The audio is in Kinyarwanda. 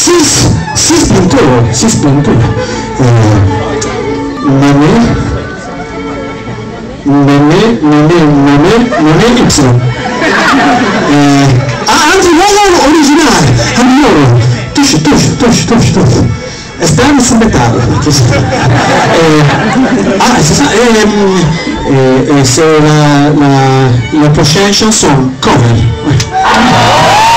si spuntò. Non è Y. Anzi, no, originale, allora, tush. Esterno sul metallo. C'est la prochaine chanson, cover.